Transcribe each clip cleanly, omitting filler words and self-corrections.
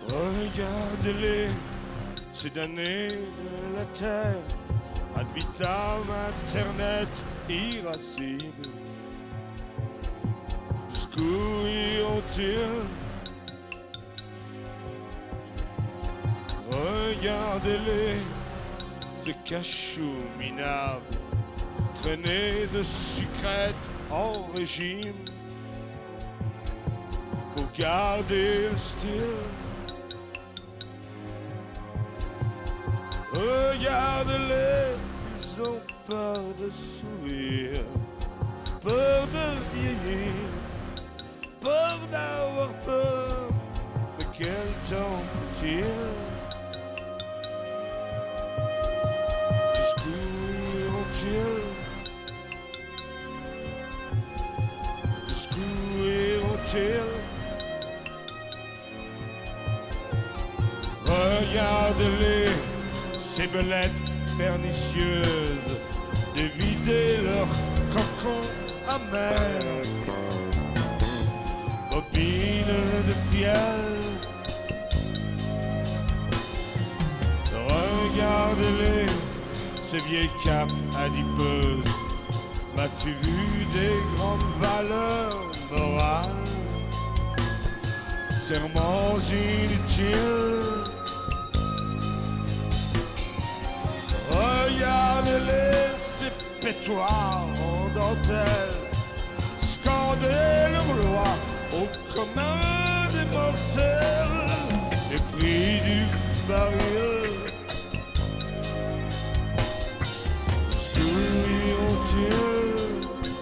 Regardez-les, ces damnés de la terre, ad vitam internet irascible. Jusqu'où iront-ils? Regardez-les, ces cachots minables, traînés de sucrètes en régime, pour garder le style. Regarde-les, ils ont peur de sourire, peur de vieillir, peur d'avoir peur. Mais quel temps faut-il? Jusqu'où iront-ils? Jusqu'où iront-ils? Regarde-les, ces belettes pernicieuses, d'éviter leur cocon amer. Bobines de fiel, regarde-les, ces vieilles capes adipeuses. M'as-tu vu des grandes valeurs morales? Serments inutiles. Regardez-les, ces pétoirs en dentelle, scander le roi au commun des mortels, les prix du baril. Jusqu'où iront-ils?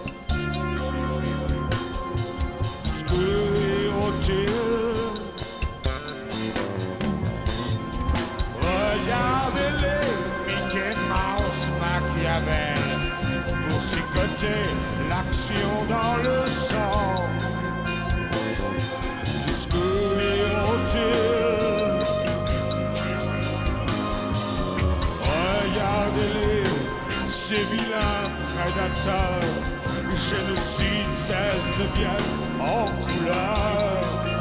Jusqu'où iront-ils? Regardez-les, Mickey Mouse, Machiavel, pour chicoter l'action dans le sang. Jusqu'où iront-ils? Regardez-les, ces vilains prédateurs, le génocide cesse de bien en couleur.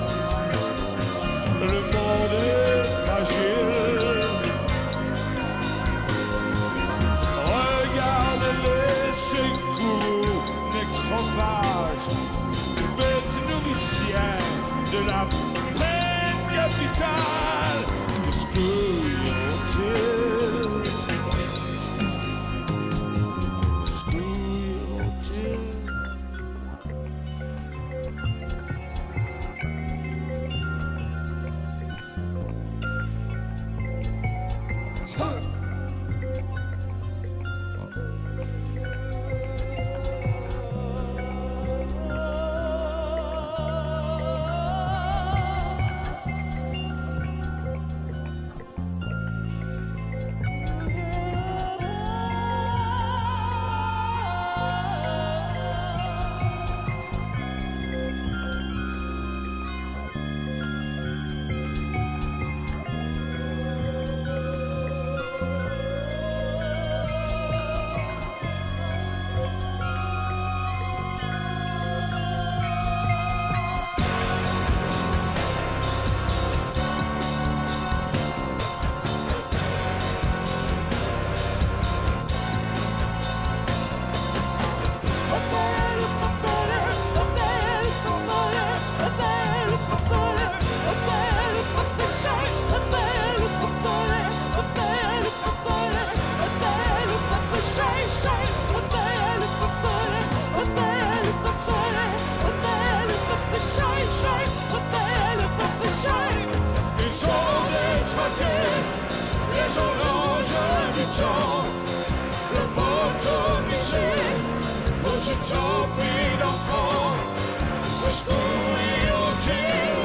Le monde est fragile. Regardez-les, ces gourous nécrophages, bêtes nourricières de la peine capitale. Jusqu'où iront-ils? Jusqu'où iront-ils? Jusqu'où iront-ils?